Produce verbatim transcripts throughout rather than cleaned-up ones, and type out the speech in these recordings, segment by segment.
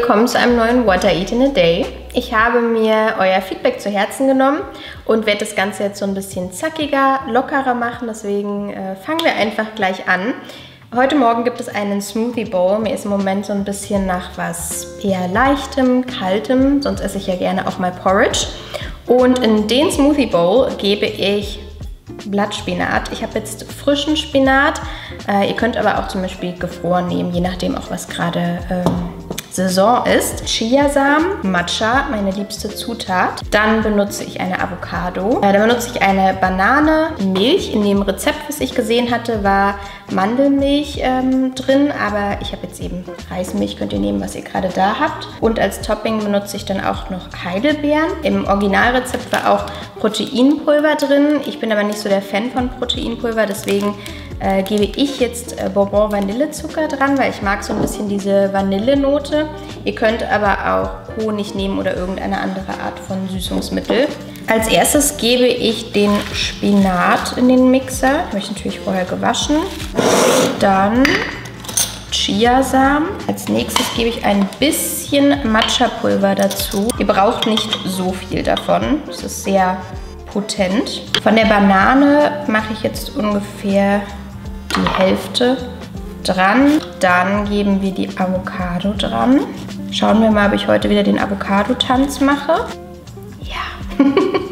willkommen zu einem neuen What I Eat in a Day. Ich habe mir euer Feedback zu Herzen genommen und werde das Ganze jetzt so ein bisschen zackiger, lockerer machen. Deswegen äh, fangen wir einfach gleich an. Heute Morgen gibt es einen Smoothie Bowl. Mir ist im Moment so ein bisschen nach was eher leichtem, kaltem. Sonst esse ich ja gerne auch mal Porridge. Und in den Smoothie Bowl gebe ich Blattspinat. Ich habe jetzt frischen Spinat. Äh, ihr könnt aber auch zum Beispiel gefroren nehmen, je nachdem auch was gerade ähm, Saison ist. Chiasamen, Matcha, meine liebste Zutat. Dann benutze ich eine Avocado. Äh, dann benutze ich eine Banane. Milch. In dem Rezept, was ich gesehen hatte, war Mandelmilch ähm, drin, aber ich habe jetzt eben Reismilch, könnt ihr nehmen, was ihr gerade da habt. Und als Topping benutze ich dann auch noch Heidelbeeren. Im Originalrezept war auch Proteinpulver drin. Ich bin aber nicht so der Fan von Proteinpulver, deswegen äh, gebe ich jetzt äh, Bourbon Vanillezucker dran, weil ich mag so ein bisschen diese Vanillenote. Ihr könnt aber auch Honig nehmen oder irgendeine andere Art von Süßungsmittel. Als erstes gebe ich den Spinat in den Mixer. Habe ich natürlich vorher gewaschen. Dann Chiasamen. Als nächstes gebe ich ein bisschen Matcha-Pulver dazu. Ihr braucht nicht so viel davon. Das ist sehr potent. Von der Banane mache ich jetzt ungefähr die Hälfte dran. Dann geben wir die Avocado dran. Schauen wir mal, ob ich heute wieder den Avocado-Tanz mache. Ja.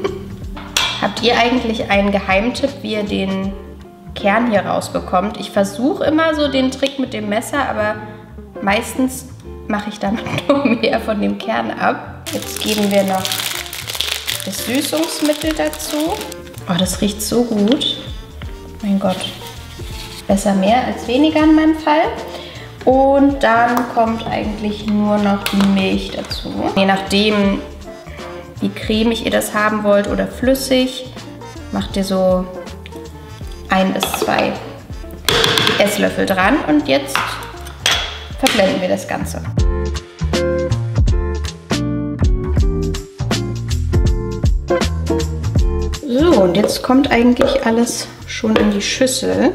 Habt ihr eigentlich einen Geheimtipp, wie ihr den Kern hier rausbekommt? Ich versuche immer so den Trick mit dem Messer, aber meistens mache ich damit nur mehr von dem Kern ab. Jetzt geben wir noch das Süßungsmittel dazu. Oh, das riecht so gut. Mein Gott. Besser mehr als weniger in meinem Fall. Und dann kommt eigentlich nur noch die Milch dazu. Je nachdem, wie cremig ihr das haben wollt oder flüssig, macht ihr so ein bis zwei Esslöffel dran. Und jetzt verblenden wir das Ganze. So, und jetzt kommt eigentlich alles schon in die Schüssel.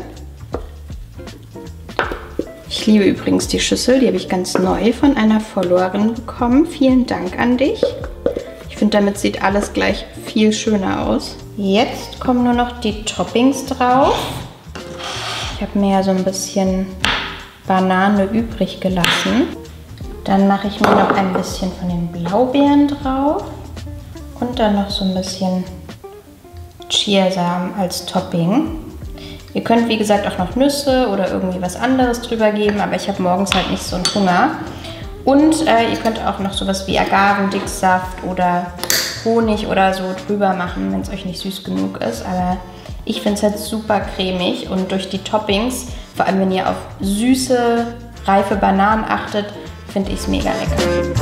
Ich liebe übrigens die Schüssel, die habe ich ganz neu von einer Followerin bekommen. Vielen Dank an dich. Ich finde, damit sieht alles gleich viel schöner aus. Jetzt kommen nur noch die Toppings drauf. Ich habe mir ja so ein bisschen Banane übrig gelassen. Dann mache ich mir noch ein bisschen von den Blaubeeren drauf. Und dann noch so ein bisschen Chiasamen als Topping. Ihr könnt, wie gesagt, auch noch Nüsse oder irgendwie was anderes drüber geben, aber ich habe morgens halt nicht so einen Hunger. Und äh, ihr könnt auch noch sowas wie Agavendicksaft oder Honig oder so drüber machen, wenn es euch nicht süß genug ist. Aber ich finde es halt super cremig und durch die Toppings, vor allem wenn ihr auf süße, reife Bananen achtet, finde ich es mega lecker.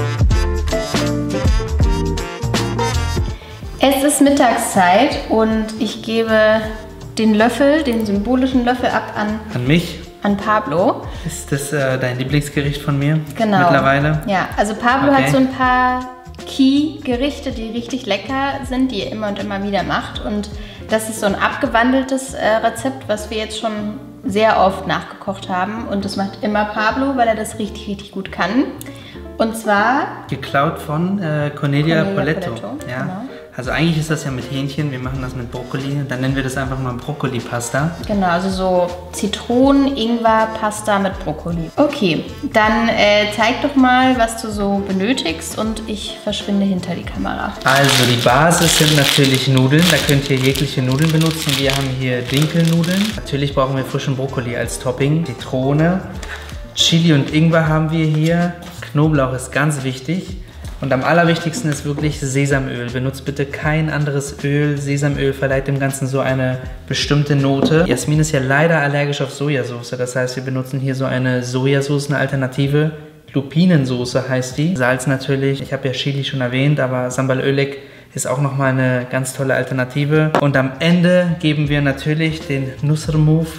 Es ist Mittagszeit und ich gebe den Löffel, den symbolischen Löffel ab an... An mich? An Pablo. Ist das äh, dein Lieblingsgericht von mir? Genau. Mittlerweile? Ja, also Pablo okay. hat so ein paar Key-Gerichte, die richtig lecker sind, die er immer und immer wieder macht. Und das ist so ein abgewandeltes äh, Rezept, was wir jetzt schon sehr oft nachgekocht haben. Und das macht immer Pablo, weil er das richtig, richtig gut kann. Und zwar... Geklaut von äh, Cornelia, Cornelia Poletto. Poletto. Ja. Genau. Also eigentlich ist das ja mit Hähnchen, wir machen das mit Brokkoli. Dann nennen wir das einfach mal Brokkoli-Pasta. Genau, also so Zitronen-Ingwer-Pasta mit Brokkoli. Okay, dann äh, zeig doch mal, was du so benötigst und ich verschwinde hinter die Kamera. Also die Basis sind natürlich Nudeln, da könnt ihr jegliche Nudeln benutzen. Wir haben hier Dinkelnudeln. Natürlich brauchen wir frischen Brokkoli als Topping. Zitrone, Chili und Ingwer haben wir hier. Knoblauch ist ganz wichtig. Und am allerwichtigsten ist wirklich Sesamöl. Benutzt bitte kein anderes Öl. Sesamöl verleiht dem Ganzen so eine bestimmte Note. Jasmin ist ja leider allergisch auf Sojasauce. Das heißt, wir benutzen hier so eine Sojasauce, eine Alternative. Lupinensoße heißt die. Salz natürlich. Ich habe ja Chili schon erwähnt, aber Sambal Oelek ist auch nochmal eine ganz tolle Alternative. Und am Ende geben wir natürlich den Nusr Move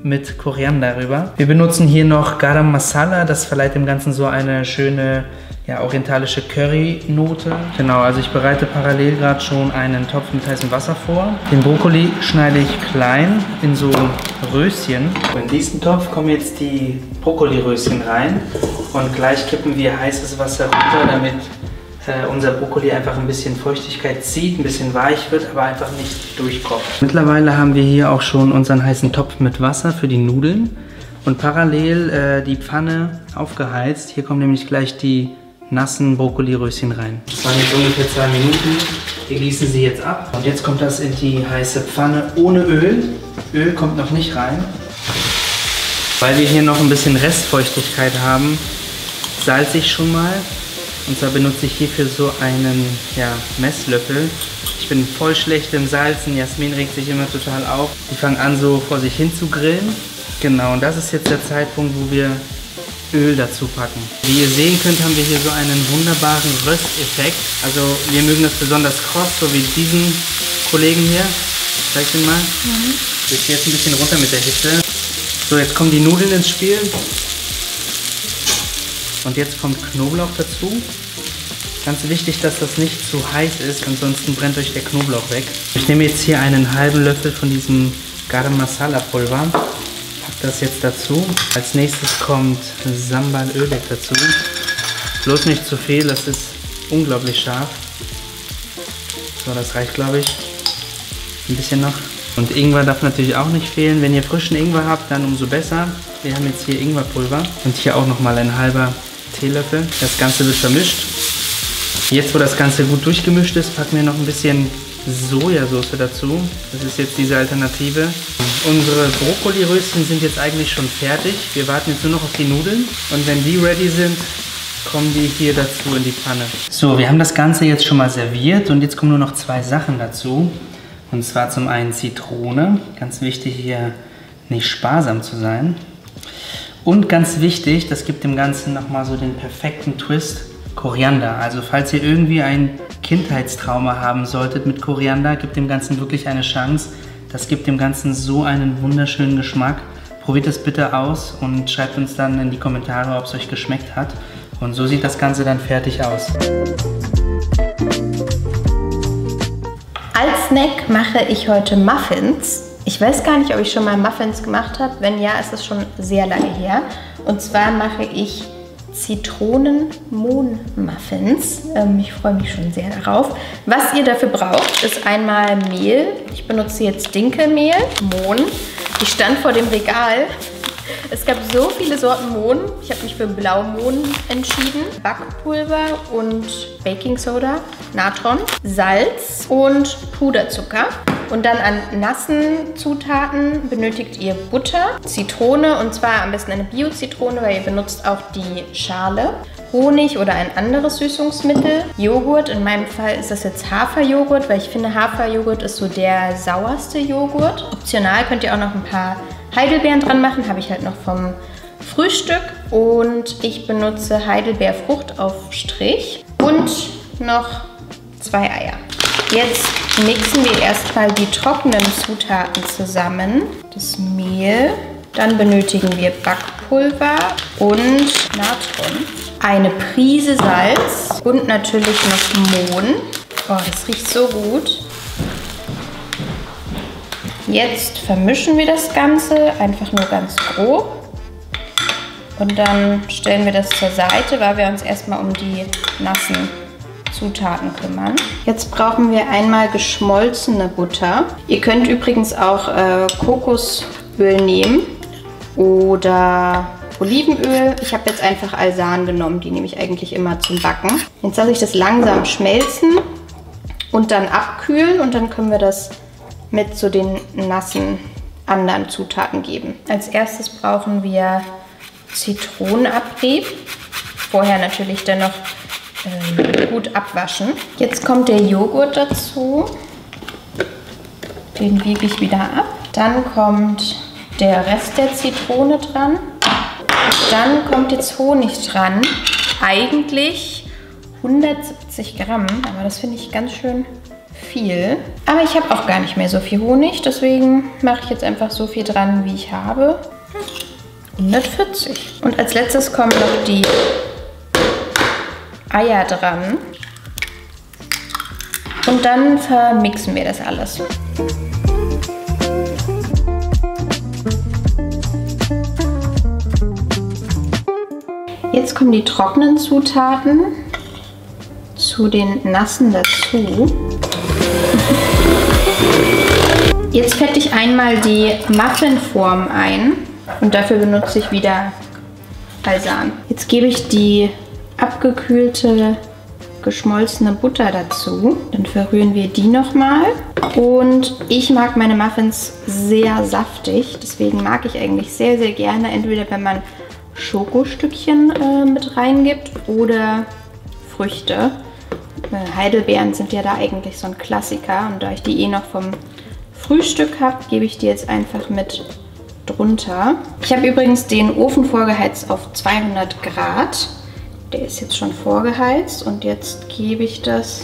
mit Koriander rüber. Wir benutzen hier noch Garam Masala, das verleiht dem Ganzen so eine schöne, ja, orientalische Curry-Note. Genau, also ich bereite parallel gerade schon einen Topf mit heißem Wasser vor. Den Brokkoli schneide ich klein in so Röschen. In diesen Topf kommen jetzt die Brokkoli-Röschen rein und gleich kippen wir heißes Wasser runter, damit äh, unser Brokkoli einfach ein bisschen Feuchtigkeit zieht, ein bisschen weich wird, aber einfach nicht durchkocht. Mittlerweile haben wir hier auch schon unseren heißen Topf mit Wasser für die Nudeln und parallel äh, die Pfanne aufgeheizt. Hier kommen nämlich gleich die nassen Brokkoli-Röschen rein. Das waren jetzt ungefähr zwei Minuten. Wir gießen sie jetzt ab. Und jetzt kommt das in die heiße Pfanne ohne Öl. Öl kommt noch nicht rein. Weil wir hier noch ein bisschen Restfeuchtigkeit haben, salze ich schon mal. Und zwar benutze ich hierfür so einen, ja, Messlöffel. Ich bin voll schlecht im Salzen. Jasmin regt sich immer total auf. Die fangen an, so vor sich hin zu grillen. Genau, und das ist jetzt der Zeitpunkt, wo wir Öl dazu packen. Wie ihr sehen könnt, haben wir hier so einen wunderbaren Rösteffekt. Also wir mögen das besonders kross, so wie diesen Kollegen hier. Zeig den mal. Mhm. Ich gehe jetzt ein bisschen runter mit der Hitze. So, jetzt kommen die Nudeln ins Spiel. Und jetzt kommt Knoblauch dazu. Ganz wichtig, dass das nicht zu heiß ist, ansonsten brennt euch der Knoblauch weg. Ich nehme jetzt hier einen halben Löffel von diesem Garam Masala Pulver. Das jetzt dazu. Als nächstes kommt Sambal Ödek dazu. Bloß nicht zu viel, das ist unglaublich scharf. So, das reicht, glaube ich. Ein bisschen noch. Und Ingwer darf natürlich auch nicht fehlen. Wenn ihr frischen Ingwer habt, dann umso besser. Wir haben jetzt hier Ingwerpulver und hier auch nochmal ein halber Teelöffel. Das Ganze wird vermischt. Jetzt, wo das Ganze gut durchgemischt ist, packen wir noch ein bisschen Sojasauce dazu. Das ist jetzt diese Alternative. Unsere Brokkoli-Röschen sind jetzt eigentlich schon fertig. Wir warten jetzt nur noch auf die Nudeln. Und wenn die ready sind, kommen die hier dazu in die Pfanne. So, wir haben das Ganze jetzt schon mal serviert und jetzt kommen nur noch zwei Sachen dazu. Und zwar zum einen Zitrone. Ganz wichtig, hier nicht sparsam zu sein. Und ganz wichtig, das gibt dem Ganzen nochmal so den perfekten Twist, Koriander. Also falls ihr irgendwie ein Kindheitstrauma haben solltet mit Koriander, gibt dem Ganzen wirklich eine Chance. Das gibt dem Ganzen so einen wunderschönen Geschmack. Probiert es bitte aus und schreibt uns dann in die Kommentare, ob es euch geschmeckt hat. Und so sieht das Ganze dann fertig aus. Als Snack mache ich heute Muffins. Ich weiß gar nicht, ob ich schon mal Muffins gemacht habe. Wenn ja, ist es schon sehr lange her. Und zwar mache ich Zitronen-Mohn-Muffins. Ähm, ich freue mich schon sehr darauf. Was ihr dafür braucht, ist einmal Mehl. Ich benutze jetzt Dinkelmehl, Mohn. Ich stand vor dem Regal. Es gab so viele Sorten Mohn. Ich habe mich für Blaumohn entschieden. Backpulver und Baking Soda, Natron, Salz und Puderzucker. Und dann an nassen Zutaten benötigt ihr Butter, Zitrone und zwar am besten eine Bio-Zitrone, weil ihr benutzt auch die Schale, Honig oder ein anderes Süßungsmittel, Joghurt. In meinem Fall ist das jetzt Haferjoghurt, weil ich finde Haferjoghurt ist so der sauerste Joghurt. Optional könnt ihr auch noch ein paar Heidelbeeren dran machen, habe ich halt noch vom Frühstück. Und ich benutze Heidelbeerfruchtaufstrich und noch zwei Eier. Jetzt mixen wir erstmal die trockenen Zutaten zusammen. Das Mehl, dann benötigen wir Backpulver und Natron, eine Prise Salz und natürlich noch Mohn. Oh, das riecht so gut. Jetzt vermischen wir das Ganze einfach nur ganz grob. Und dann stellen wir das zur Seite, weil wir uns erstmal um die nassen Zutaten kümmern. Jetzt brauchen wir einmal geschmolzene Butter. Ihr könnt übrigens auch äh, Kokosöl nehmen oder Olivenöl. Ich habe jetzt einfach Alsan genommen, die nehme ich eigentlich immer zum Backen. Jetzt lasse ich das langsam schmelzen und dann abkühlen und dann können wir das mit so den nassen anderen Zutaten geben. Als erstes brauchen wir Zitronenabrieb. Vorher natürlich dann noch äh, gut abwaschen. Jetzt kommt der Joghurt dazu. Den wiege ich wieder ab. Dann kommt der Rest der Zitrone dran. Dann kommt jetzt Honig dran. Eigentlich hundertsiebzig Gramm, aber das finde ich ganz schön viel. Aber ich habe auch gar nicht mehr so viel Honig, deswegen mache ich jetzt einfach so viel dran, wie ich habe. hundertvierzig. Und als letztes kommen noch die Eier dran. Und dann vermixen wir das alles. Jetzt kommen die trockenen Zutaten zu den nassen dazu. Jetzt fette ich einmal die Muffinform ein und dafür benutze ich wieder Balsam. Jetzt gebe ich die abgekühlte, geschmolzene Butter dazu. Dann verrühren wir die nochmal. Und ich mag meine Muffins sehr saftig, deswegen mag ich eigentlich sehr, sehr gerne, entweder wenn man Schokostückchen äh, mit reingibt oder Früchte. Äh, Heidelbeeren sind ja da eigentlich so ein Klassiker und da ich die eh noch vom Frühstück habe, gebe ich die jetzt einfach mit drunter. Ich habe übrigens den Ofen vorgeheizt auf zweihundert Grad. Der ist jetzt schon vorgeheizt und jetzt gebe ich das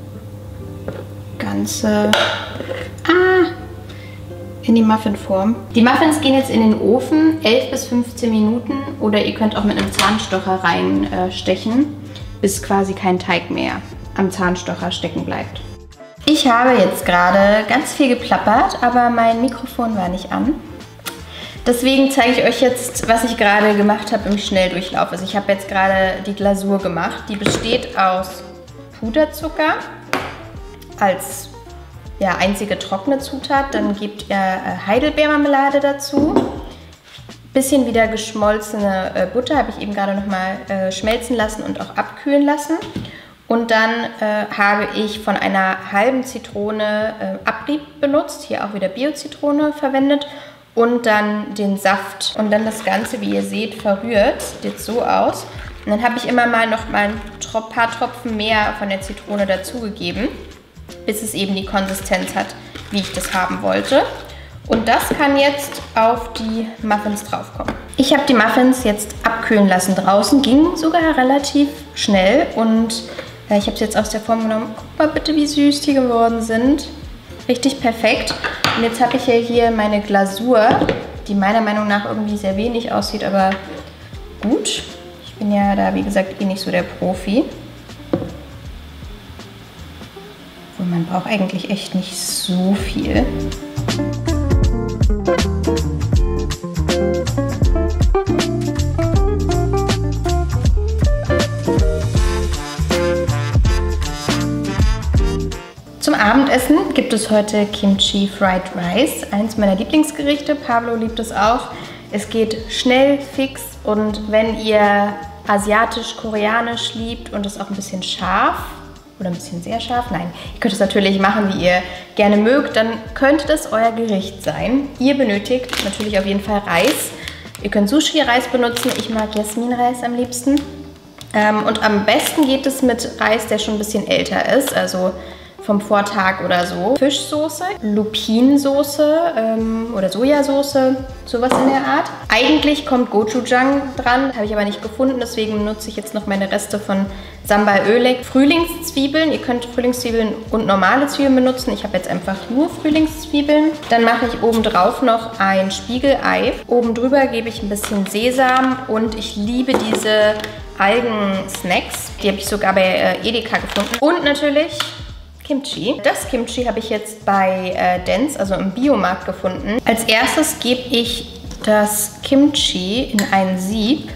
Ganze ah, in die Muffinform. Die Muffins gehen jetzt in den Ofen, elf bis fünfzehn Minuten, oder ihr könnt auch mit einem Zahnstocher reinstechen, bis quasi kein Teig mehr am Zahnstocher stecken bleibt. Ich habe jetzt gerade ganz viel geplappert, aber mein Mikrofon war nicht an. Deswegen zeige ich euch jetzt, was ich gerade gemacht habe im Schnelldurchlauf. Also ich habe jetzt gerade die Glasur gemacht. Die besteht aus Puderzucker als ja, einzige trockene Zutat. Dann gebt ihr Heidelbeermarmelade dazu. Bisschen wieder geschmolzene äh, Butter habe ich eben gerade nochmal äh, schmelzen lassen und auch abkühlen lassen. Und dann äh, habe ich von einer halben Zitrone äh, Abrieb benutzt, hier auch wieder Bio-Zitrone verwendet. Und dann den Saft und dann das Ganze, wie ihr seht, verrührt. Sieht jetzt so aus. Und dann habe ich immer mal noch mal ein paar Tropfen mehr von der Zitrone dazugegeben, bis es eben die Konsistenz hat, wie ich das haben wollte. Und das kann jetzt auf die Muffins draufkommen. Ich habe die Muffins jetzt abkühlen lassen draußen, ging sogar relativ schnell. Und äh, ich habe es jetzt aus der Form genommen. Guck mal bitte, wie süß die geworden sind. Richtig perfekt. Und jetzt habe ich ja hier meine Glasur, die meiner Meinung nach irgendwie sehr wenig aussieht, aber gut. Ich bin ja da, wie gesagt, eh nicht so der Profi. Und man braucht eigentlich echt nicht so viel. Zum Abendessen gibt es heute Kimchi Fried Rice, eins meiner Lieblingsgerichte. Pablo liebt es auch. Es geht schnell, fix und wenn ihr asiatisch-koreanisch liebt und es auch ein bisschen scharf oder ein bisschen sehr scharf, nein, ihr könnt es natürlich machen, wie ihr gerne mögt, dann könnte das euer Gericht sein. Ihr benötigt natürlich auf jeden Fall Reis. Ihr könnt Sushi-Reis benutzen, ich mag Jasmin-Reis am liebsten. Und am besten geht es mit Reis, der schon ein bisschen älter ist, also vom Vortag oder so. Fischsoße, Lupinensoße ähm, oder Sojasauce, sowas in der Art. Eigentlich kommt Gochujang dran, habe ich aber nicht gefunden, deswegen benutze ich jetzt noch meine Reste von Sambal Oelek. Frühlingszwiebeln, ihr könnt Frühlingszwiebeln und normale Zwiebeln benutzen. Ich habe jetzt einfach nur Frühlingszwiebeln. Dann mache ich obendrauf noch ein Spiegelei. Oben drüber gebe ich ein bisschen Sesam und ich liebe diese Algen-Snacks. Die habe ich sogar bei äh, Edeka gefunden. Und natürlich Kimchi. Das Kimchi habe ich jetzt bei äh, Dents, also im Biomarkt, gefunden. Als erstes gebe ich das Kimchi in ein Sieb,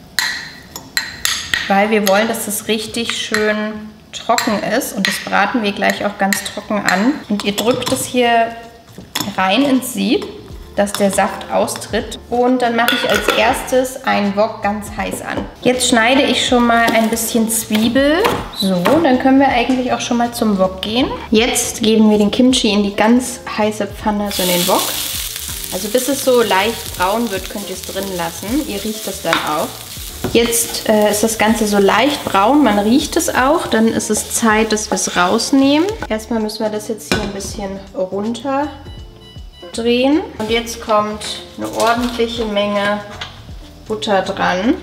weil wir wollen, dass es richtig schön trocken ist. Und das braten wir gleich auch ganz trocken an. Und ihr drückt es hier rein ins Sieb, dass der Saft austritt. Und dann mache ich als erstes einen Wok ganz heiß an. Jetzt schneide ich schon mal ein bisschen Zwiebel. So, dann können wir eigentlich auch schon mal zum Wok gehen. Jetzt geben wir den Kimchi in die ganz heiße Pfanne, so in den Wok. Also bis es so leicht braun wird, könnt ihr es drin lassen. Ihr riecht es dann auch. Jetzt äh, ist das Ganze so leicht braun, man riecht es auch. Dann ist es Zeit, dass wir es rausnehmen. Erstmal müssen wir das jetzt hier ein bisschen runter drehen. Und jetzt kommt eine ordentliche Menge Butter dran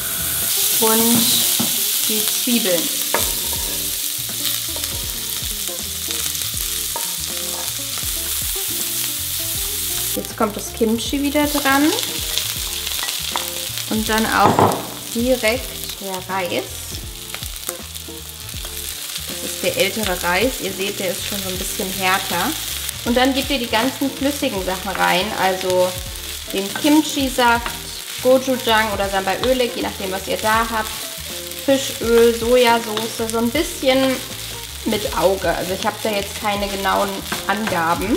und die Zwiebeln. Jetzt kommt das Kimchi wieder dran. Und dann auch direkt der Reis. Das ist der ältere Reis. Ihr seht, der ist schon so ein bisschen härter. Und dann gebt ihr die ganzen flüssigen Sachen rein. Also den Kimchi-Saft, Gochujang oder Samba-Ölig, je nachdem, was ihr da habt. Fischöl, Sojasauce, so ein bisschen mit Auge. Also ich habe da jetzt keine genauen Angaben.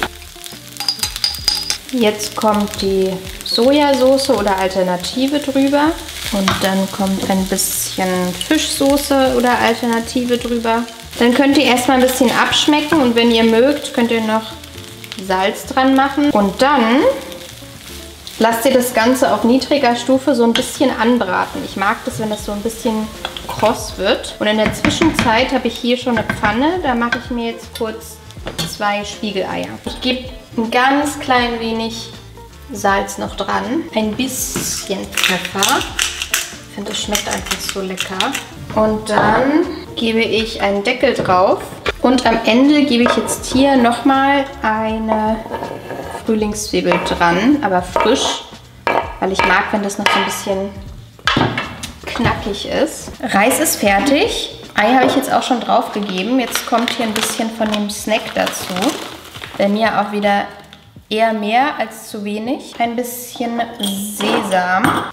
Jetzt kommt die Sojasauce oder Alternative drüber. Und dann kommt ein bisschen Fischsoße oder Alternative drüber. Dann könnt ihr erstmal ein bisschen abschmecken und wenn ihr mögt, könnt ihr noch Salz dran machen. Und dann lasst ihr das Ganze auf niedriger Stufe so ein bisschen anbraten. Ich mag das, wenn das so ein bisschen kross wird. Und in der Zwischenzeit habe ich hier schon eine Pfanne. Da mache ich mir jetzt kurz zwei Spiegeleier. Ich gebe ein ganz klein wenig Salz noch dran. Ein bisschen Pfeffer. Ich finde, das schmeckt einfach so lecker. Und dann gebe ich einen Deckel drauf. Und am Ende gebe ich jetzt hier nochmal eine Frühlingszwiebel dran, aber frisch, weil ich mag, wenn das noch so ein bisschen knackig ist. Reis ist fertig. Ei habe ich jetzt auch schon drauf gegeben. Jetzt kommt hier ein bisschen von dem Snack dazu. Bei mir auch wieder eher mehr als zu wenig. Ein bisschen Sesam.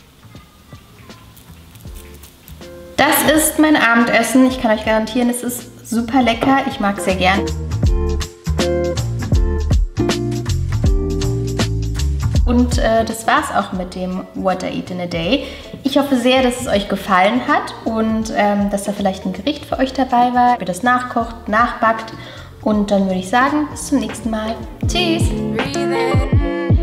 Das ist mein Abendessen. Ich kann euch garantieren, es ist super lecker. Ich mag es sehr gern. Und äh, das war's auch mit dem What I Eat in a Day. Ich hoffe sehr, dass es euch gefallen hat und ähm, dass da vielleicht ein Gericht für euch dabei war, ihr das nachkocht, nachbackt. Und dann würde ich sagen, bis zum nächsten Mal. Tschüss!